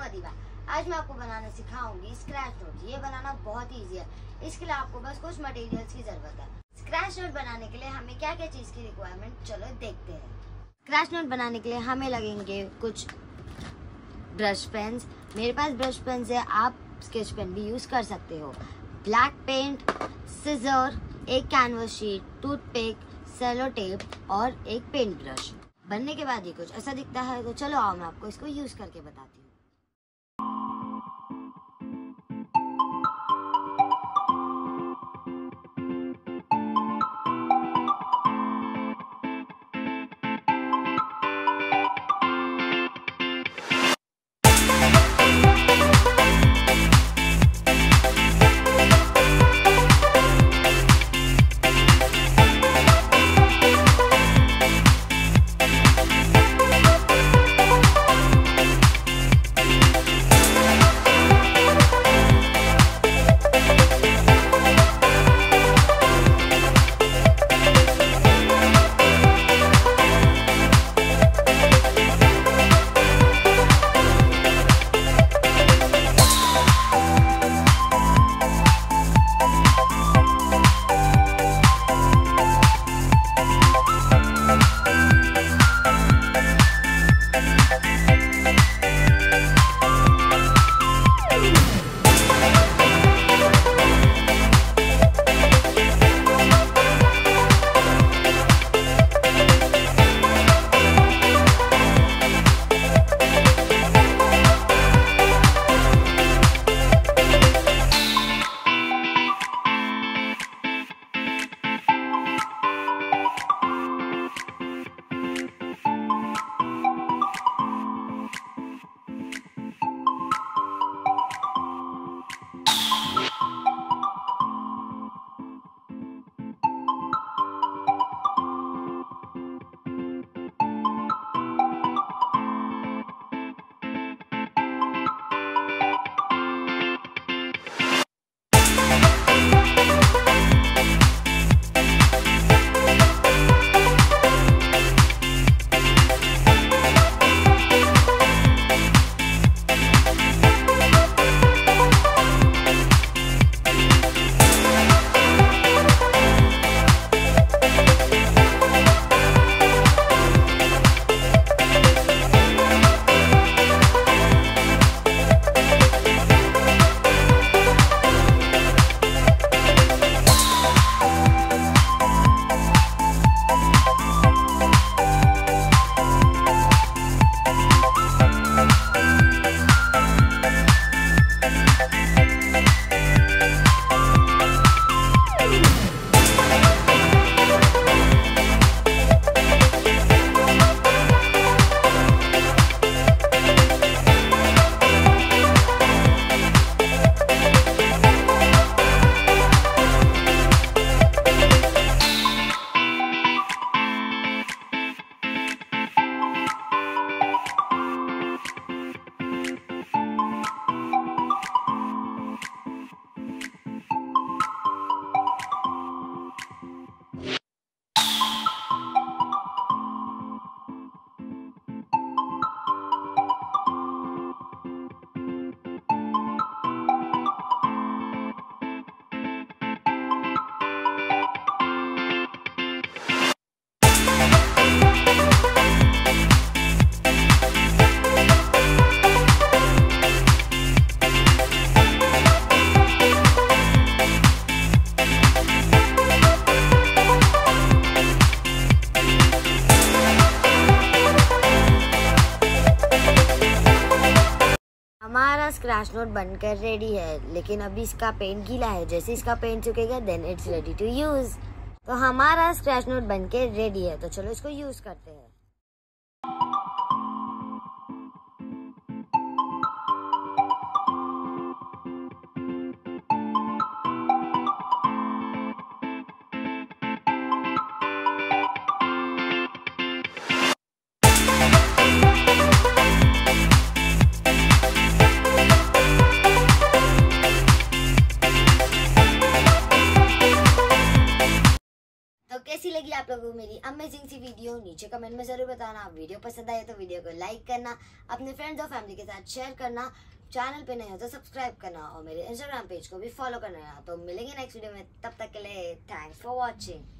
अदीबा। आज मैं आपको बनाना सिखाऊंगी स्क्रैच नोट। ये बनाना बहुत इजी है। इसके लिए आपको बस कुछ मटेरियल्स की जरूरत है। स्क्रैच नोट बनाने के लिए हमें क्या क्या चीज की रिक्वायरमेंट, चलो देखते हैं। स्क्रैच नोट बनाने के लिए हमें लगेंगे कुछ ब्रश पेन्स। मेरे पास ब्रश पेन्स है, आप स्केच पेन भी यूज कर सकते हो। ब्लैक पेंट, सिजर, एक canvas sheet, toothpick, sello tape और एक पेंट ब्रश। बनने के बाद ये कुछ ऐसा दिखता है। तो चलो आओ मैं आपको इसको यूज करके बताती हूँ। हमारा स्क्रैच नोट बनकर रेडी है, लेकिन अभी इसका पेंट गीला है। जैसे इसका पेंट सूखेगा then it's ready to use. तो हमारा स्क्रैच नोट बनकर रेडी है, तो चलो इसको यूज करते हैं। कैसी लगी आप लोगों को मेरी अमेजिंग सी वीडियो नीचे कमेंट में जरूर बताना। वीडियो पसंद आए तो वीडियो को लाइक करना, अपने फ्रेंड्स और फैमिली के साथ शेयर करना, चैनल पे नए हो तो सब्सक्राइब करना और मेरे इंस्टाग्राम पेज को भी फॉलो करना। तो मिलेंगे नेक्स्ट वीडियो में, तब तक के लिए थैंक्स फॉर वॉचिंग।